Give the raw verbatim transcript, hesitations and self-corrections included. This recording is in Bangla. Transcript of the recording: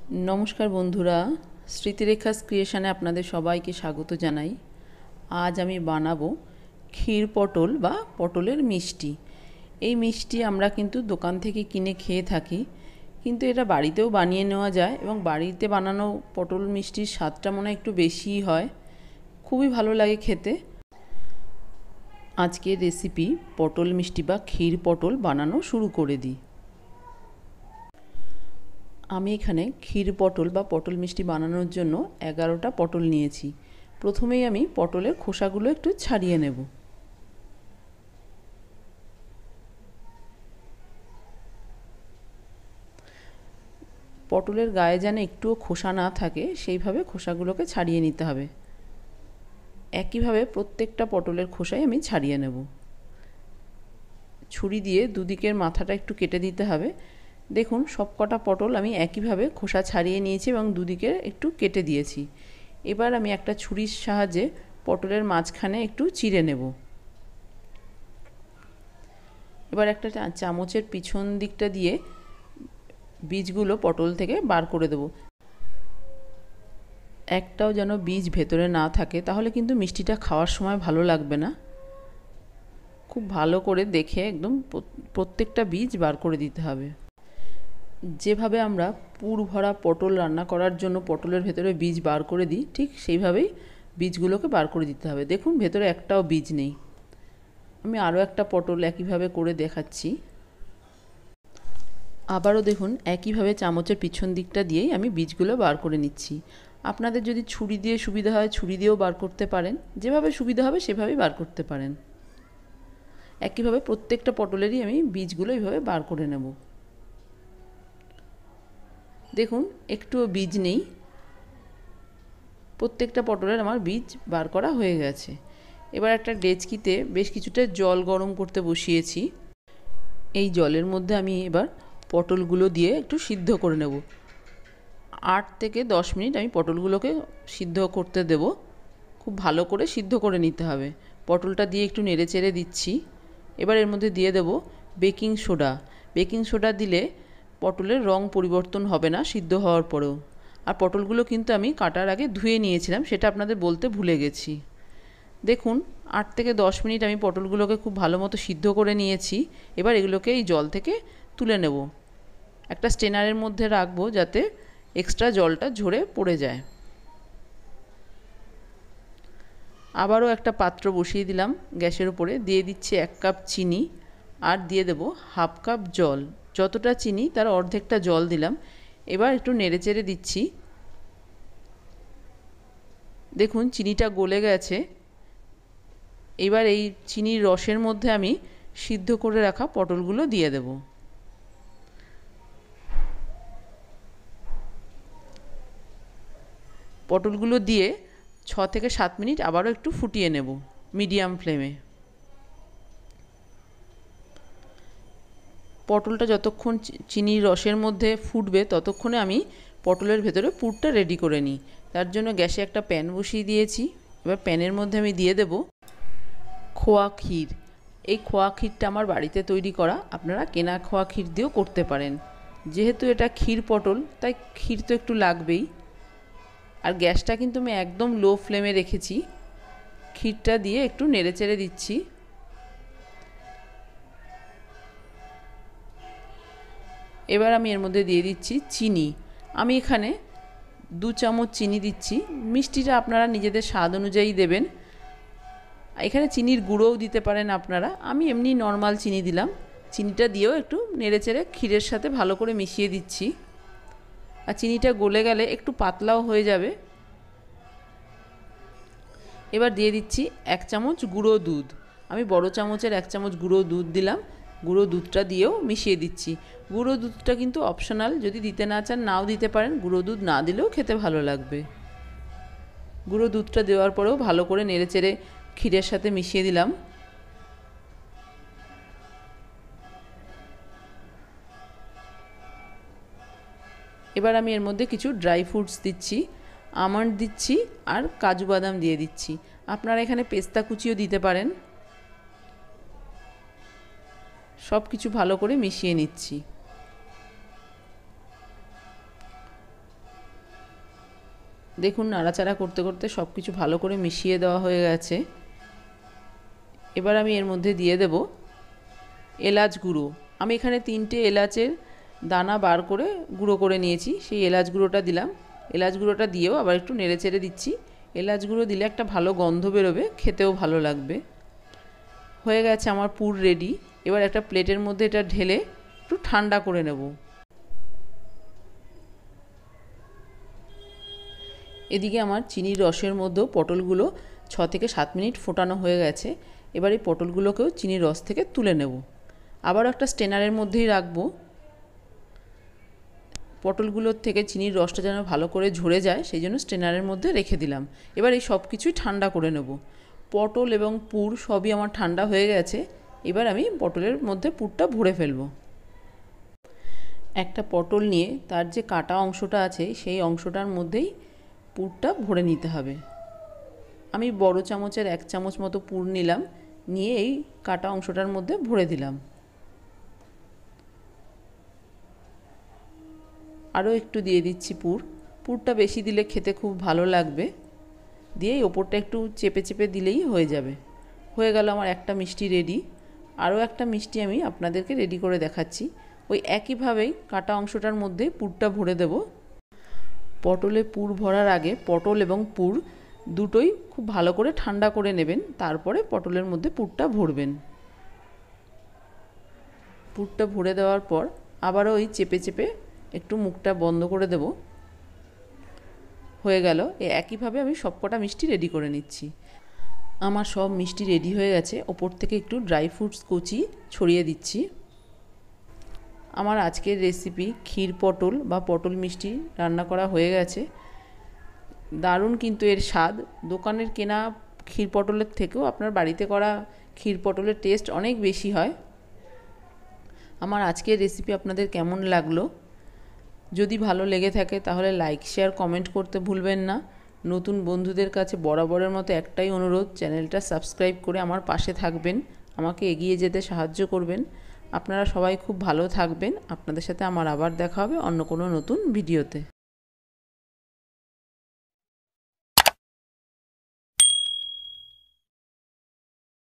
नमस्कार बंधुरा स्मृतिरेखास क्रिएशने आपनादेर सबाइके स्वागत जानाई। आज आमी बानाबो क्षीर पटल बा पटलेर मिष्टि। এই মিষ্টি আমরা কিন্তু দোকান থেকে কিনে খেয়ে থাকি, কিন্তু এটা বাড়িতেও বানিয়ে নেওয়া যায় এবং বাড়িতে বানানো পটল মিষ্টির স্বাদটা মনে একটু বেশিই হয়, খুবই ভালো লাগে খেতে। আজকের রেসিপি পটল মিষ্টি বা ক্ষীর পটল বানানো শুরু করে দিই। আমি এখানে ক্ষীর পটল বা পটল মিষ্টি বানানোর জন্য এগারোটা পটল নিয়েছি। প্রথমেই আমি পটলের খোসাগুলো একটু ছাড়িয়ে নেব। পটলের গায়ে যেন একটুও খোসা না থাকে সেইভাবে খোসাগুলোকে ছাড়িয়ে নিতে হবে। একইভাবে প্রত্যেকটা পটলের খোসাই আমি ছাড়িয়ে নেব। ছুরি দিয়ে দুদিকের মাথাটা একটু কেটে দিতে হবে। দেখুন সবকটা পটল আমি একইভাবে খোসা ছাড়িয়ে নিয়েছি এবং দুদিকে একটু কেটে দিয়েছি। এবার আমি একটা ছুরির সাহায্যে পটলের মাঝখানে একটু চিড়ে নেব। এবার একটা চামচের পিছন দিকটা দিয়ে বীজগুলো পটল থেকে বার করে দেব। একটাও যেন বীজ ভেতরে না থাকে, তাহলে কিন্তু মিষ্টিটা খাওয়ার সময় ভালো লাগবে না। খুব ভালো করে দেখে একদম প্রত্যেকটা বীজ বার করে দিতে হবে। যেভাবে আমরা পুর ভরা পটল রান্না করার জন্য পটলের ভেতরে বীজ বার করে দিই, ঠিক সেইভাবেই বীজগুলোকে বার করে দিতে হবে। দেখুন ভেতরে একটাও বীজ নেই। আমি আরও একটা পটল একইভাবে করে দেখাচ্ছি। আবারও দেখুন একইভাবে চামচের পিছন দিকটা দিয়েই আমি বীজগুলো বার করে নিচ্ছি। আপনাদের যদি ছুরি দিয়ে সুবিধা হয় ছুরি দিয়েও বার করতে পারেন, যেভাবে সুবিধা হবে সেভাবেই বার করতে পারেন। একইভাবে প্রত্যেকটা পটলেরই আমি বীজগুলো এইভাবে বার করে নেব। দেখুন একটুও বীজ নেই, প্রত্যেকটা পটলের আমার বীজ বার করা হয়ে গেছে। এবার একটা ডেচকিতে বেশ কিছুটা জল গরম করতে বসিয়েছি। এই জলের মধ্যে আমি এবার পটলগুলো দিয়ে একটু সিদ্ধ করে নেব। আট থেকে দশ মিনিট আমি পটলগুলোকে সিদ্ধ করতে দেব। খুব ভালো করে সিদ্ধ করে নিতে হবে। পটলটা দিয়ে একটু নেড়ে চেড়ে দিচ্ছি। এবার এর মধ্যে দিয়ে দেব বেকিং সোডা। বেকিং সোডা দিলে পটলের রং পরিবর্তন হবে না সিদ্ধ হওয়ার পরেও। আর পটলগুলো কিন্তু আমি কাটার আগে ধুয়ে নিয়েছিলাম, সেটা আপনাদের বলতে ভুলে গেছি। দেখুন আট থেকে দশ মিনিট আমি পটলগুলোকে খুব ভালো মতো সিদ্ধ করে নিয়েছি। এবার এগুলোকে এই জল থেকে তুলে নেব। একটা স্ট্রেনারের মধ্যে রাখবো যাতে এক্সট্রা জলটা ঝরে পড়ে যায়। আবারও একটা পাত্র বসিয়ে দিলাম গ্যাসের উপরে, দিয়ে দিচ্ছি এক কাপ চিনি আর দিয়ে দেব হাফ কাপ জল। যতটা চিনি তার অর্ধেকটা জল দিলাম। এবার একটু নেড়ে চেড়ে দিচ্ছি। দেখুন চিনিটা গলে গেছে। এবার এই চিনির রসের মধ্যে আমি সিদ্ধ করে রাখা পটলগুলো দিয়ে দেব। পটলগুলো দিয়ে ছ থেকে সাত মিনিট আবারও একটু ফুটিয়ে নেব মিডিয়াম ফ্লেমে। পটলটা যতক্ষণ চিনির রসের মধ্যে ফুটবে ততক্ষণে আমি পটলের ভেতরে পুরটা রেডি করে নিই। তার জন্য গ্যাসে একটা প্যান বসিয়ে দিয়েছি। এবার প্যানের মধ্যে আমি দিয়ে দেব খোয়া ক্ষীর। এই খোয়া ক্ষীরটা আমার বাড়িতে তৈরি করা, আপনারা কেনা খোয়া ক্ষীর দিয়েও করতে পারেন। যেহেতু এটা ক্ষীর পটল তাই ক্ষীর তো একটু লাগবেই। আর গ্যাসটা কিন্তু আমি একদম লো ফ্লেমে রেখেছি। ক্ষীরটা দিয়ে একটু নেড়ে চেড়ে দিচ্ছি। এবার আমি এর মধ্যে দিয়ে দিচ্ছি চিনি। আমি এখানে দু চামচ চিনি দিচ্ছি। মিষ্টিটা আপনারা নিজেদের স্বাদ অনুযায়ী দেবেন। এখানে চিনির গুঁড়োও দিতে পারেন আপনারা। আমি এমনি নর্মাল চিনি দিলাম। চিনিটা দিয়েও একটু নেড়ে চেড়ে ক্ষীরের সাথে ভালো করে মিশিয়ে দিচ্ছি। আর চিনিটা গলে গেলে একটু পাতলাও হয়ে যাবে। এবার দিয়ে দিচ্ছি এক চামচ গুঁড়ো দুধ। আমি বড় চামচের এক চামচ গুঁড়ো দুধ দিলাম। গুঁড়ো দুধটা দিয়েও মিশিয়ে দিচ্ছি। গুঁড়ো দুধটা কিন্তু অপশনাল, যদি দিতে না চান নাও দিতে পারেন। গুঁড়ো দুধ না দিলেও খেতে ভালো লাগবে। গুঁড়ো দুধটা দেওয়ার পরেও ভালো করে নেড়ে চেড়ে ক্ষীরের সাথে মিশিয়ে দিলাম। এবার আমি এর মধ্যে কিছু ড্রাই ফ্রুটস দিচ্ছি। আমন্ড দিচ্ছি আর কাজু বাদাম দিয়ে দিচ্ছি। আপনারা এখানে পেস্তা কুচিও দিতে পারেন। সব কিছু ভালো করে মিশিয়ে নিচ্ছি। দেখুন নাড়াচাড়া করতে করতে সব কিছু ভালো করে মিশিয়ে দেওয়া হয়ে গেছে। এবার আমি এর মধ্যে দিয়ে দেব এলাচ গুঁড়ো। আমি এখানে তিনটে এলাচের দানা বার করে গুঁড়ো করে নিয়েছি, সেই এলাচ গুঁড়োটা দিলাম। এলাচ গুঁড়োটা দিয়েও আবার একটু নেড়ে চেড়ে দিচ্ছি। এলাচ গুঁড়ো দিলে একটা ভালো গন্ধ বেরোবে, খেতেও ভালো লাগবে। হয়ে গেছে আমার পুর রেডি। এবার একটা প্লেটের মধ্যে এটা ঢেলে একটু ঠান্ডা করে নেব। এদিকে আমার চিনির রসের মধ্যেও পটলগুলো ছ থেকে সাত মিনিট ফোটানো হয়ে গেছে। এবার এই পটলগুলোকেও চিনির রস থেকে তুলে নেব। আবারও একটা স্ট্রেনারের মধ্যেই রাখবো। পটলগুলোর থেকে চিনির রসটা যেন ভালো করে ঝরে যায়, সেই জন্য স্ট্রেনারের মধ্যে রেখে দিলাম। এবার এই সব কিছুই ঠান্ডা করে নেব। পটল এবং পুর সবই আমার ঠান্ডা হয়ে গেছে। এবার আমি পটলের মধ্যে পুরটা ভরে ফেলব। একটা পটল নিয়ে তার যে কাটা অংশটা আছে সেই অংশটার মধ্যেই পুরটা ভরে নিতে হবে। আমি বড় চামচের এক চামচ মতো পুর নিলাম, নিয়ে এই কাটা অংশটার মধ্যে ভরে দিলাম। আরও একটু দিয়ে দিচ্ছি পুর। পুরটা বেশি দিলে খেতে খুব ভালো লাগবে। দিয়ে এই ওপরটা একটু চেপে চেপে দিলেই হয়ে যাবে। হয়ে গেল আমার একটা মিষ্টি রেডি। আরও একটা মিষ্টি আমি আপনাদেরকে রেডি করে দেখাচ্ছি। ওই একইভাবেই কাটা অংশটার মধ্যে পুরটা ভরে দেব। পটলে পুর ভরার আগে পটল এবং পুর দুটোই খুব ভালো করে ঠান্ডা করে নেবেন, তারপরে পটলের মধ্যে পুরটা ভরবেন। পুরটা ভরে দেওয়ার পর আবারও ওই চেপে চেপে একটু মুখটা বন্ধ করে দেব। হয়ে গেল। এই একইভাবে আমি সবকটা মিষ্টি রেডি করে নিচ্ছি। আমার সব মিষ্টি রেডি হয়ে গেছে। ওপর থেকে একটু ড্রাই ফ্রুটস কুচি ছড়িয়ে দিচ্ছি। আমার আজকের রেসিপি ক্ষীর পটল বা পটল মিষ্টি রান্না করা হয়ে গেছে। দারুণ কিন্তু এর স্বাদ। দোকানের কেনা ক্ষীর পটলের থেকেও আপনার বাড়িতে করা ক্ষীর পটলের টেস্ট অনেক বেশি হয়। আমার আজকের রেসিপি আপনাদের কেমন লাগলো? যদি ভালো লেগে থাকে তাহলে লাইক শেয়ার কমেন্ট করতে ভুলবেন না। নতুন বন্ধুদের কাছে বরাবরের মতো একটাই অনুরোধ, চ্যানেলটা সাবস্ক্রাইব করে আমার পাশে থাকবেন, আমাকে এগিয়ে যেতে সাহায্য করবেন। আপনারা সবাই খুব ভালো থাকবেন। আপনাদের সাথে আমার আবার দেখা হবে অন্য কোনো নতুন ভিডিওতে।